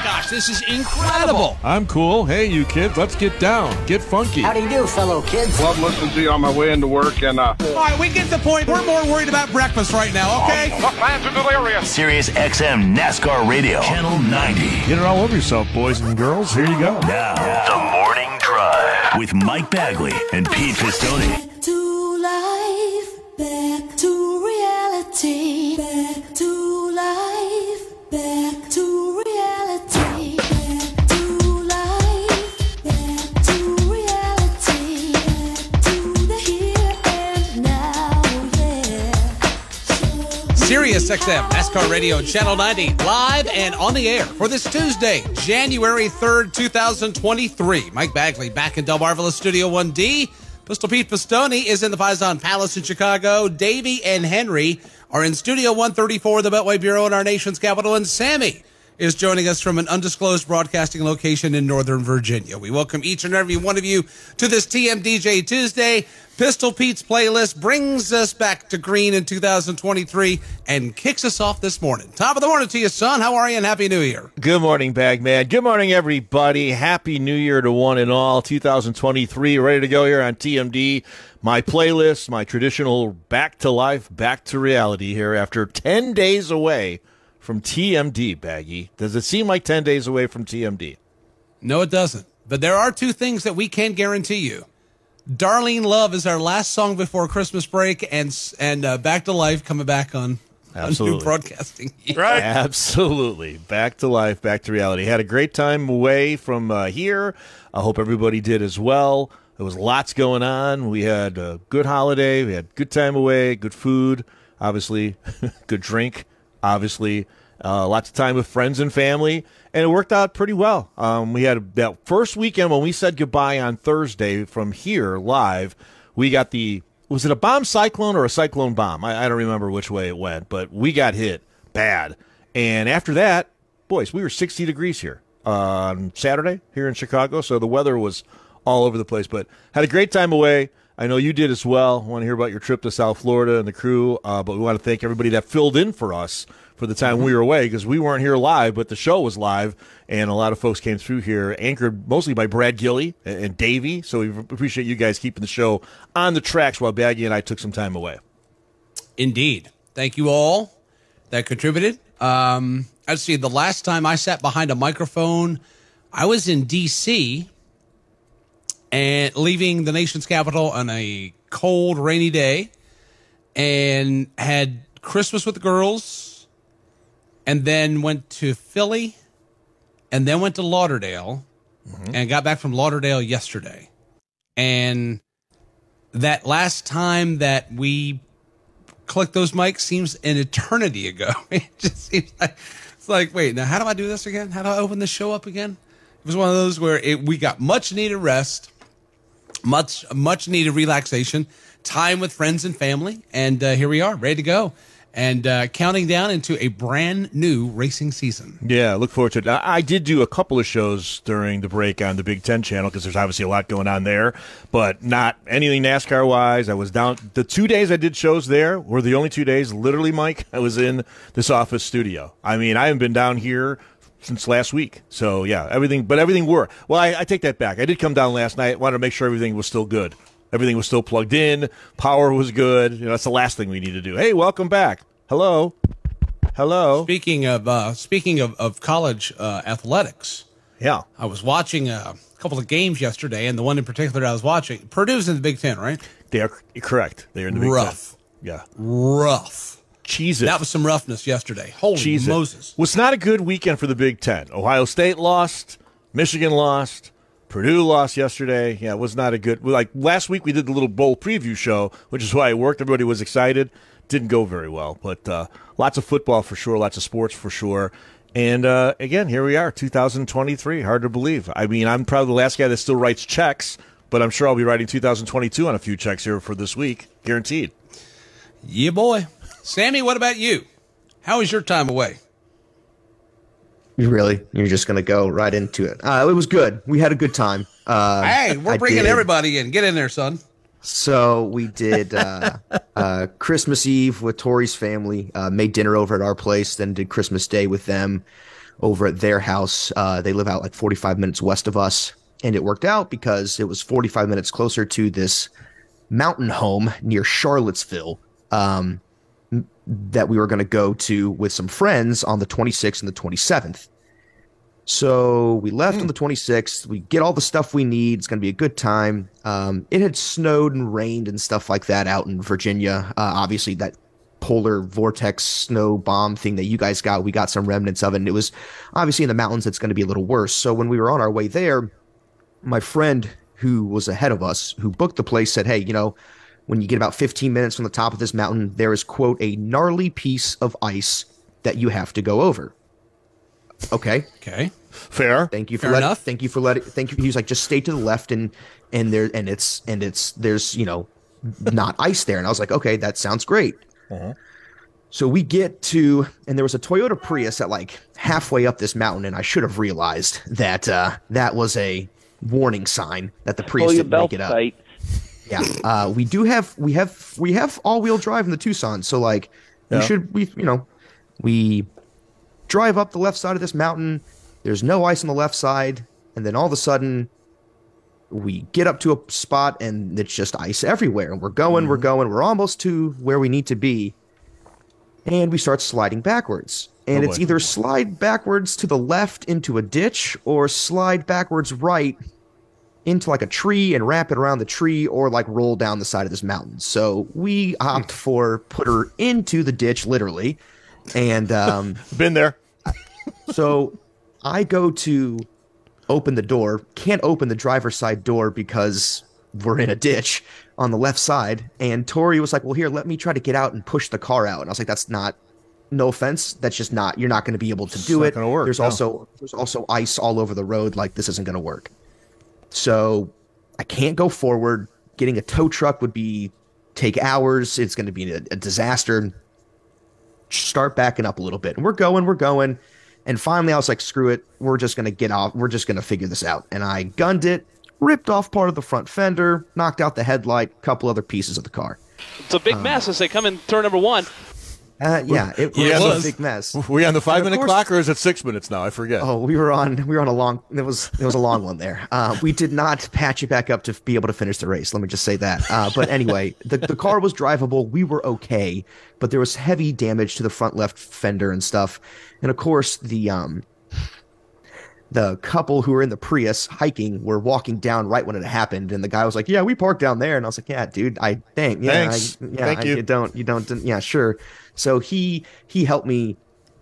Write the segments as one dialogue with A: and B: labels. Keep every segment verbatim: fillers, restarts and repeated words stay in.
A: gosh, this is incredible.
B: I'm cool. Hey, you kids, let's get down. Get funky.
C: How do you do, fellow kids?
D: Love listening to you on my way into work. And uh...
A: All right, we get the point. We're more worried about breakfast right now, okay?
D: The fans are delirious.
E: Sirius X M NASCAR Radio, Channel ninety.
B: Get it all over yourself, boys and girls. Here you go.
E: Now, The Morning Drive with Mike Bagley and Pete Pistone.
F: Back to life, back to reality, back to life, back to reality, back to life, back to reality, back to the here and now, yeah.
A: Sirius X M, NASCAR Radio, Channel ninety, live and on the air for this Tuesday, January third, two thousand twenty-three. Mike Bagley back in Del Marvelous Studio one D. Pistol Pete Pistone is in the Faison Palace in Chicago. Davey and Henry are in Studio one thirty-four, the Beltway Bureau in our nation's capital. And Sammy is joining us from an undisclosed broadcasting location in Northern Virginia. We welcome each and every one of you to this T M D J Tuesday. Pistol Pete's playlist brings us back to green in two thousand twenty-three and kicks us off this morning. Top of the morning to you, son. How are you, and Happy New Year?
G: Good morning, Bagman. Good morning, everybody. Happy New Year to one and all. two thousand twenty-three, ready to go here on T M D. My playlist, my traditional back to life, back to reality here after ten days away from T M D, Baggy. Does it seem like ten days away from T M D?
A: No, it doesn't. But there are two things that we can guarantee you. Darlene Love is our last song before Christmas break, and and uh, Back to Life coming back on, on new broadcasting.
G: Right. Absolutely. Back to life, back to reality. Had a great time away from uh, here. I hope everybody did as well. There was lots going on. We had a good holiday. We had good time away, good food, obviously, good drink, obviously. Uh, lots of time with friends and family, and it worked out pretty well. Um, we had that first weekend when we said goodbye on Thursday from here live. We got the, was it a bomb cyclone or a cyclone bomb? I, I don't remember which way it went, but we got hit bad. And after that, boys, we were sixty degrees here on Saturday here in Chicago, so the weather was all over the place, but had a great time away. I know you did as well. I want to hear about your trip to South Florida and the crew, uh, but we want to thank everybody that filled in for us for the time we were away, because we weren't here live, but the show was live, and a lot of folks came through here, anchored mostly by Brad Gilly and, and Davey, so we appreciate you guys keeping the show on the tracks while Baggy and I took some time away.
A: Indeed. Thank you all that contributed. Um, let's see, the last time I sat behind a microphone, I was in D C and leaving the nation's capital on a cold, rainy day, and had Christmas with the girls, and then went to Philly, and then went to Lauderdale, mm-hmm. and got back from Lauderdale yesterday. And that last time that we clicked those mics seems an eternity ago. It just seems like, it's like, wait, now how do I do this again? How do I open this show up again? It was one of those where it, we got much needed rest, much, much needed relaxation, time with friends and family, and uh, here we are, ready to go. And uh, counting down into a brand new racing season.
G: Yeah, look forward to it. I, I did do a couple of shows during the break on the Big Ten channel, because there's obviously a lot going on there, but not anything NASCAR-wise. I was down. The two days I did shows there were the only two days, literally, Mike, I was in this office studio. I mean, I haven't been down here since last week. So, yeah, everything, but everything worked. Well, I, I take that back. I did come down last night, wanted to make sure everything was still good. Everything was still plugged in. Power was good. You know, that's the last thing we need to do. Hey, welcome back. Hello. Hello.
A: Speaking of uh, speaking of, of college uh, athletics,
G: yeah,
A: I was watching a couple of games yesterday, and the one in particular I was watching, Purdue's in the Big Ten, right?
G: They are correct. They are in the Big
A: Rough.
G: Ten. Yeah.
A: Rough.
G: Cheese it.
A: That was some roughness yesterday. Holy
G: Cheese
A: Moses.
G: It was not a good weekend for the Big Ten. Ohio State lost. Michigan lost. Purdue lost yesterday. Yeah, it was not a good. Like last week, we did the little bowl preview show, which is why it worked. Everybody was excited. Didn't go very well, but uh, lots of football for sure, lots of sports for sure. And uh, again, here we are, two thousand twenty-three. Hard to believe. I mean, I'm probably the last guy that still writes checks, but I'm sure I'll be writing two thousand twenty-two on a few checks here for this week, guaranteed.
A: Yeah, boy. Sammy, what about you? How was your time away?
H: Really? You're just going to go right into it? Uh, it was good. We had a good time. Uh,
A: hey, we're
H: I
A: bringing
H: did.
A: everybody in. Get in there, son.
H: So we did uh, uh, Christmas Eve with Tori's family, uh, made dinner over at our place, then did Christmas Day with them. over at their house. Uh, they live out like forty-five minutes west of us, and it worked out because it was forty-five minutes closer to this mountain home near Charlottesville um, that we were going to go to with some friends on the twenty-sixth and the twenty-seventh. So we left mm. on the twenty-sixth. We get all the stuff we need. It's going to be a good time. Um, it had snowed and rained and stuff like that out in Virginia. Uh, obviously, that polar vortex snow bomb thing that you guys got, we got some remnants of it. And it was obviously in the mountains, it's going to be a little worse. So when we were on our way there, my friend who was ahead of us, who booked the place, said, hey, you know, when you get about fifteen minutes from the top of this mountain, there is, quote, a gnarly piece of ice that you have to go over. Okay.
A: Okay.
G: Fair.
H: Thank you for
A: Fair
H: letting,
A: enough.
H: thank you for letting, thank you. He was like, just stay to the left and, and there, and it's, and it's, there's, you know, not ice there. And I was like, okay, that sounds great. Uh-huh. So we get to, and there was a Toyota Prius at like halfway up this mountain, and I should have realized that uh, that was a warning sign that the Prius
C: Pull your
H: didn't
C: belt
H: make it up.
C: tight.
H: Yeah, uh, we do have we have we have all wheel drive in the Tucson, so like
G: Yeah.
H: we should we you know we drive up the left side of this mountain. There's no ice on the left side, and then all of a sudden we get up to a spot and it's just ice everywhere. And we're going, we're going, we're almost to where we need to be. And we start sliding backwards. And
G: Oh,
H: it's
G: boy.
H: either slide backwards to the left into a ditch or slide backwards right into like a tree and wrap it around the tree or like roll down the side of this mountain. So we opt for put her into the ditch, literally. And um,
G: Been there.
H: so I go to open the door, can't open the driver's side door because we're in a ditch on the left side. And Tori was like, well, here, let me try to get out and push the car out. And I was like, that's not, no offense, that's just not, you're not going to be able to do
G: not
H: it.
G: gonna work,
H: There's
G: no.
H: also, there's also ice all over the road. Like, this isn't going to work. So I can't go forward. Getting a tow truck would be, take hours. It's going to be a, a disaster. Start backing up a little bit. And we're going, we're going. And finally, I was like, screw it. We're just going to get off. We're just going to figure this out. And I gunned it, ripped off part of the front fender, knocked out the headlight, a couple other pieces of the car.
C: It's a big mess as they come in turn number one.
H: Uh, yeah, it,
A: Yeah,
H: was,
A: it
H: a
A: was.
H: big mess.
G: We on the five minute
H: course-
G: clock, or is it six minutes now? I forget.
H: Oh, we were on. We were on a long. It was. It was a long one there. Uh, we did not patch it back up to be able to finish the race. Let me just say that. Uh, but anyway, the the car was drivable. We were okay, but there was heavy damage to the front left fender and stuff. And of course, the um, the couple who were in the Prius hiking were walking down right when it happened. And the guy was like, "Yeah, we parked down there." And I was like, "Yeah, dude, I thank. Yeah,
G: Thanks.
H: I, yeah,
G: Thank
H: I,
G: you.
H: you don't. You don't. Yeah, sure." So he he helped me,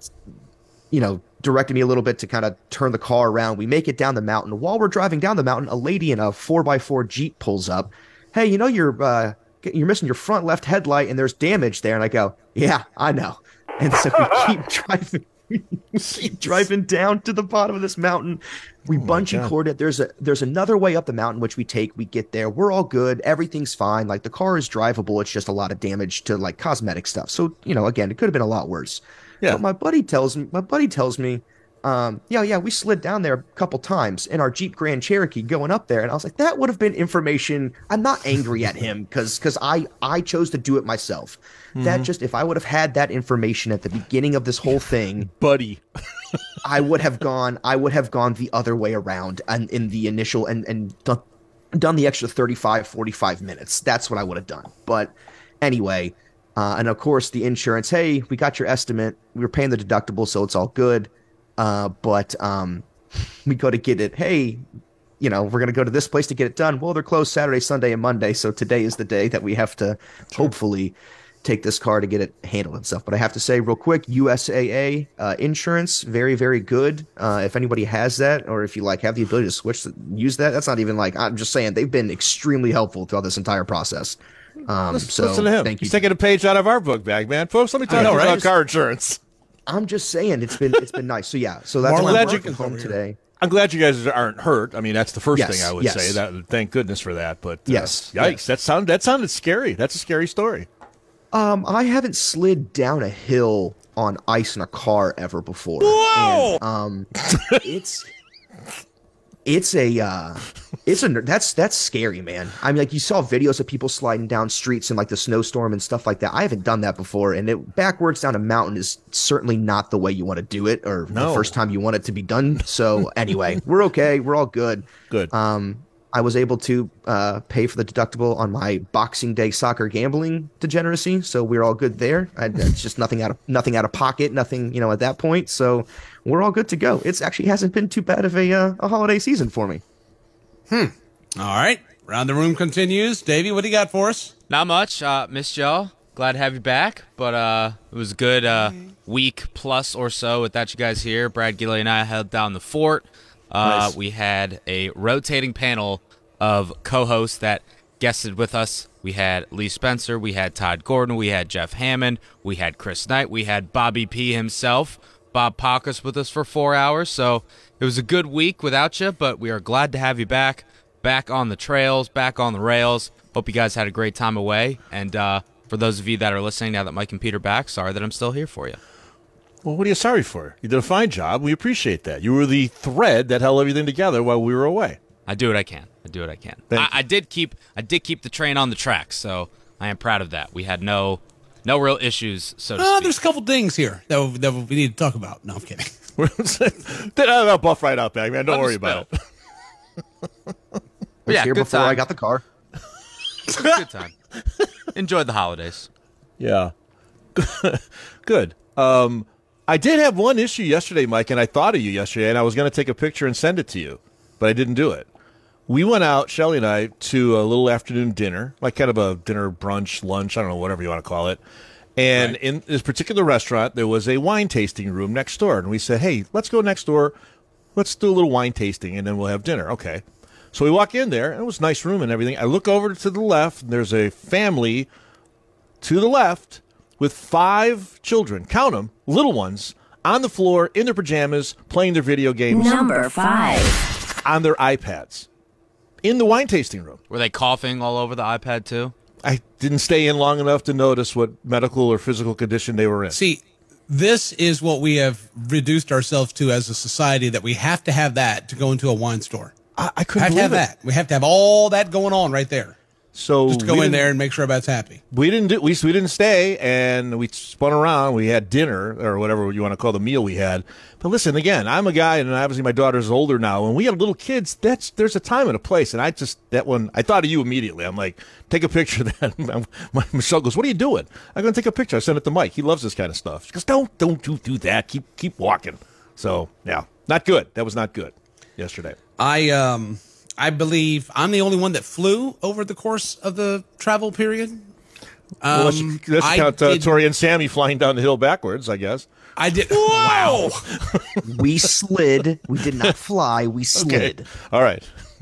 H: you know, directed me a little bit to kind of turn the car around. We make it down the mountain. While we're driving down the mountain, a lady in a four by four Jeep pulls up. Hey, you know, you're uh, you're missing your front left headlight and there's damage there. And I go, yeah, I know. And so we keep driving. We keep driving down to the bottom of this mountain. We bungee cord it. There's a there's another way up the mountain which we take. We get there. We're all good. Everything's fine. Like, the car is drivable. It's just a lot of damage to like cosmetic stuff. So, you know, again, it could have been a lot worse.
G: Yeah.
H: But my buddy tells me, my buddy tells me, um, yeah, yeah, we slid down there a couple times in our Jeep Grand Cherokee going up there. And I was like, that would have been information. I'm not angry at him because because I, I chose to do it myself. That just, if I would have had that information at the beginning of this whole thing,
G: Buddy.
H: I would have gone, I would have gone the other way around and in the initial and, and done, done the extra thirty-five, forty-five minutes. That's what I would have done. But anyway, uh, and of course the insurance, hey, we got your estimate. We were paying the deductible, so it's all good. Uh, but um, we go to get it. Hey, you know, we're going to go to this place to get it done. Well, they're closed Saturday, Sunday, and Monday. So today is the day that we have to hopefully take this car to get it handled and stuff. But I have to say real quick, U S A A uh, insurance, very, very good. Uh, if anybody has that, or if you like have the ability to switch, to use that, that's not even like, I'm just saying they've been extremely helpful throughout this entire process. Um, so
G: Listen to him.
H: thank you.
G: He's taking a page out of our book bag, man. Folks, let me talk
A: know,
G: to you
A: right?
G: about car insurance.
H: I'm just saying it's been, it's been nice. So yeah, so that's
A: More
H: why I'm
G: glad you
H: working
G: can
H: home
A: over here.
H: today.
G: I'm glad you guys aren't hurt. I mean, that's the first
H: Yes,
G: thing I would
H: yes.
G: say. That thank goodness for that. But uh,
H: Yes,
G: yikes,
H: yes.
G: that sounded that sounded scary. That's a scary story.
H: Um, I haven't slid down a hill on ice in a car ever before.
A: Whoa!
H: And, um, it's It's a, uh, it's a, that's, that's scary, man. I mean, like you saw videos of people sliding down streets in like the snowstorm and stuff like that. I haven't done that before. And it backwards down a mountain is certainly not the way you want to do it or
G: No.
H: the first time you want it to be done. So anyway, we're okay. We're all good.
G: Good.
H: Um, I was able to uh, pay for the deductible on my Boxing Day soccer gambling degeneracy, so we're all good there. I, it's just nothing out of nothing out of pocket, nothing you know at that point. So we're all good to go. It's actually hasn't been too bad of a uh, a holiday season for me.
A: All right. Round the room continues. Davey, what do you got for us?
I: Not much. Uh, missed y'all. Glad to have you back. But uh, it was a good uh, week plus or so without you guys here. Brad Gilley and I held down the fort. Uh,
G: Nice.
I: We had a rotating panel of co-hosts that guested with us. We had Lee Spencer, we had Todd Gordon, we had Jeff Hammond, we had Chris Knight, we had Bobby P himself, Bob Pockus with us for four hours. So it was a good week without you, but we are glad to have you back, back on the trails, back on the rails. Hope you guys had a great time away. And uh, for those of you that are listening now that Mike and Pete are back, sorry that I'm still here for you.
G: Well, what are you sorry for? You did a fine job. We appreciate that. You were the thread that held everything together while we were away.
I: I do what I can. I do what I can.
G: Thank
I: I,
G: you.
I: I did keep I did keep the train on the tracks, so I am proud of that. We had no no real issues, so to
A: Uh,
I: speak.
A: there's a couple things here that, we- that we need to talk about. No, I'm kidding.
G: Then I'll buff right out, back man. Don't
I: Let me
G: worry about it.
H: I was
I: Yeah,
H: here
I: good
H: before
I: time.
H: I got the car.
I: Good time. Enjoyed the holidays.
G: Yeah. Good. Um, I did have one issue yesterday, Mike, and I thought of you yesterday, and I was going to take a picture and send it to you, but I didn't do it. We went out, Shelly and I, to a little afternoon dinner, like kind of a dinner, brunch, lunch, I don't know, whatever you want to call it. And
A: Right.
G: in this particular restaurant, there was a wine tasting room next door. And we said, hey, let's go next door. Let's do a little wine tasting, and then we'll have dinner. Okay. So we walk in there, and it was a nice room and everything. I look over to the left, and there's a family to the left with five children, count them, little ones, on the floor in their pajamas, playing their video games
J: Number five.
G: on their iPads in the wine tasting room.
I: Were they coughing all over the iPad too?
G: I didn't stay in long enough to notice what medical or physical condition they were in.
A: See, this is what we have reduced ourselves to as a society, that we have to have that to go into a wine store.
G: I, I
A: We
G: couldn't
A: have to have
G: believe it.
A: that. We have to have all that going on right there.
G: So
A: Just to go
G: we
A: in
G: didn't-
A: there and make sure everybody's happy.
G: We didn't do we we didn't stay, and we spun around. We had dinner or whatever you want to call the meal we had. But listen, again, I'm a guy, and obviously my daughter's older now. When we have little kids, that's there's a time and a place. And I just that one I thought of you immediately. I'm like, take a picture of that. My, Michelle goes, "What are you doing?" I'm going to take a picture. I sent it to Mike. He loves this kind of stuff. She goes, "Don't don't do do that. Keep keep walking." So yeah, not good. That was not good yesterday.
A: I um I believe I'm the only one that flew over the course of the travel period.
G: Well, let's,
A: Um,
G: let's
A: I
G: count uh,
A: did-
G: Tori and Sammy flying down the hill backwards, I guess.
A: I did. Wow.
H: We slid. We did not fly. We
G: Okay.
H: slid.
G: All right.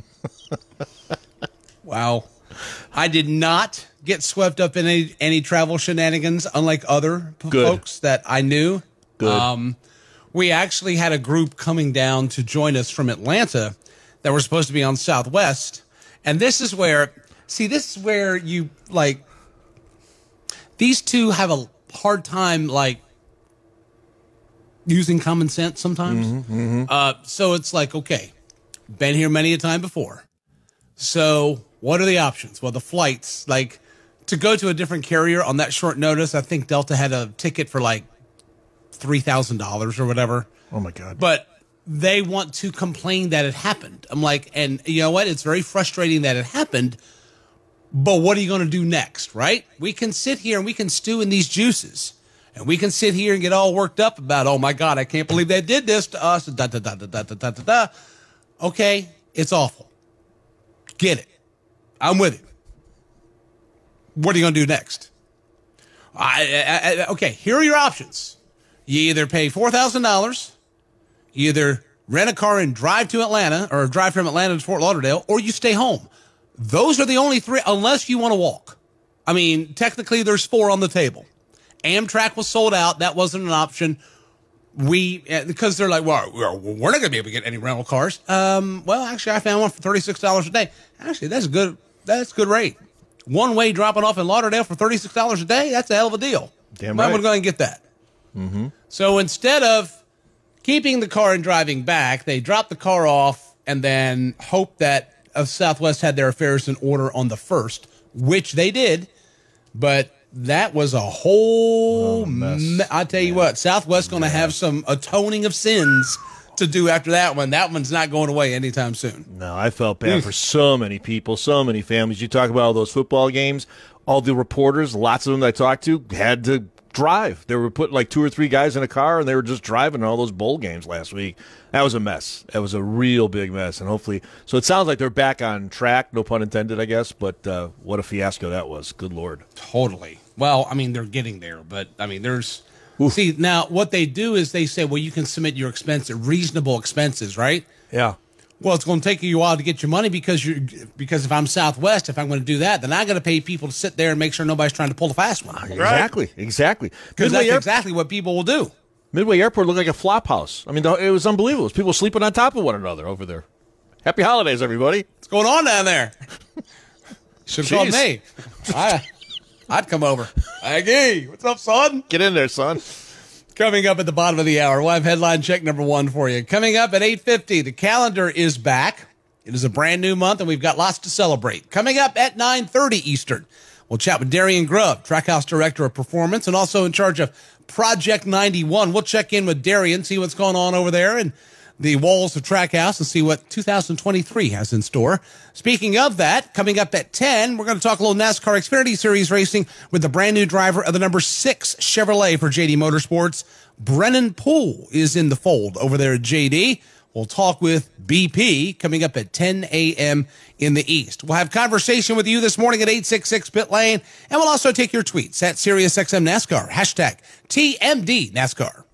A: Wow. I did not get swept up in any, any travel shenanigans, unlike other p-
G: Good.
A: folks that I knew.
G: Good.
A: Um, we actually had a group coming down to join us from Atlanta that were supposed to be on Southwest. And this is where, see, this is where you, like, these two have a hard time, like, using common sense sometimes.
G: Mm-hmm,
A: Uh, so it's like, okay, been here many a time before. So what are the options? Well, the flights, like, to go to a different carrier on that short notice, I think Delta had a ticket for like three thousand dollars or whatever.
G: Oh my God.
A: But they want to complain that it happened. I'm like, and you know what? It's very frustrating that it happened. But what are you going to do next, right? We can sit here and we can stew in these juices. And we can sit here and get all worked up about, oh my God, I can't believe they did this to us. Da, da, da, da, da, da, da, da, da. Okay, it's awful. Get it. I'm with you. What are you going to do next? I, I, I, okay, here are your options. You either pay four thousand dollars, you either rent a car and drive to Atlanta, or drive from Atlanta to Fort Lauderdale, or you stay home. Those are the only three, unless you want to walk. I mean, technically there's four on the table. Amtrak was sold out. That wasn't an option. We, because they're like, well, we're we're not going to be able to get any rental cars. Um, well, actually, I found one for thirty-six dollars a day. Actually, that's a good, that's a good rate. One way dropping off in Lauderdale for thirty-six dollars a day. That's a hell of a deal.
G: Damn
A: Might
G: right.
A: want to go and get that.
G: Mm-hmm.
A: So instead of keeping the car and driving back, they dropped the car off and then hope that uh, Southwest had their affairs in order on the first, which they did. But that was a whole
G: Oh, mess.
A: me- I tell you what, Southwest going to have some atoning of sins to do after that one. That one's not going away anytime soon.
G: No, I felt bad for so many people, so many families. You talk about all those football games, all the reporters, lots of them that I talked to had to drive. They were putting like two or three guys in a car, and they were just driving all those bowl games last week. That was a mess. That was a real big mess, and hopefully, so it sounds like they're back on track, no pun intended, I guess, but uh, what a fiasco that was. Good Lord.
A: Totally. Well, I mean, they're getting there, but I mean, there's see now what they do is they say, well, you can submit your expenses, reasonable expenses, right?
G: Yeah.
A: Well, it's going to take you a while to get your money because you because if I'm Southwest, if I'm going to do that, then I got to pay people to sit there and make sure nobody's trying to pull the fast one.
G: Exactly, exactly.
A: Because
G: Midway
A: that's
G: Air-
A: exactly what people will do.
G: Midway Airport looked like a flop house. I mean, the- it was unbelievable. It was people sleeping on top of one another over there. Happy holidays, everybody.
A: What's going on down there? Should have called
G: Jeez.
A: me. I, I'd come over. Aggie, what's up, son?
G: Get in there, son.
A: Coming up at the bottom of the hour, we'll have headline check number one for you. Coming up at eight fifty, the calendar is back. It is a brand new month, and we've got lots to celebrate. Coming up at nine thirty Eastern, we'll chat with Darian Grubb, Trackhouse Director of Performance, and also in charge of Project ninety-one. We'll check in with Darian, see what's going on over there and the walls of Trackhouse, and see what two thousand twenty-three has in store. Speaking of that, coming up at ten, we're going to talk a little NASCAR Xfinity Series racing with the brand new driver of the number six Chevrolet for J D Motorsports. Brennan Poole is in the fold over there at J D. We'll talk with B P coming up at ten a.m. in the East. We'll have conversation with you this morning at eight six six Pit Lane, and we'll also take your tweets at SiriusXM NASCAR, hashtag T M D NASCAR.